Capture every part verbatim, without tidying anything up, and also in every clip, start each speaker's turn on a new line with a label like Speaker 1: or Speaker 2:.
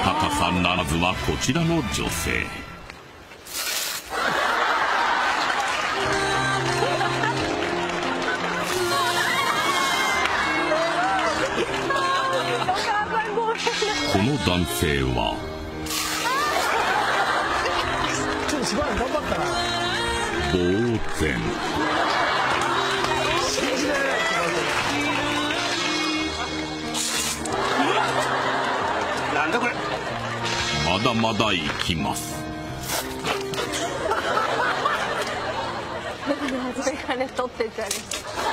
Speaker 1: 高さならずはこちらの女性。この男性は
Speaker 2: ちょっとしばらく頑張ったな。
Speaker 1: 呆然。
Speaker 2: 信じられない。なんだこれ。
Speaker 1: まだまだ行きます。
Speaker 3: それから取ってたり。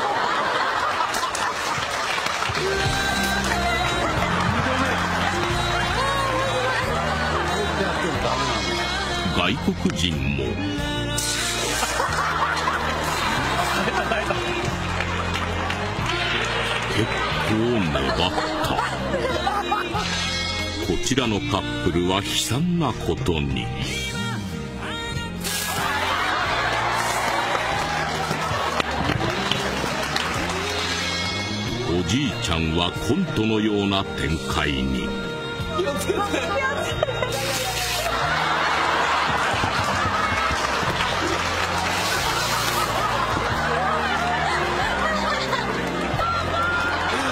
Speaker 1: 外国人も結構粘った。こちらのカップルは悲惨なことに。おじいちゃんはコントのような展開に。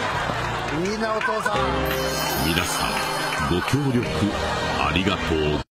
Speaker 2: いいなお父さん。
Speaker 1: 皆さんご協力ありがとう。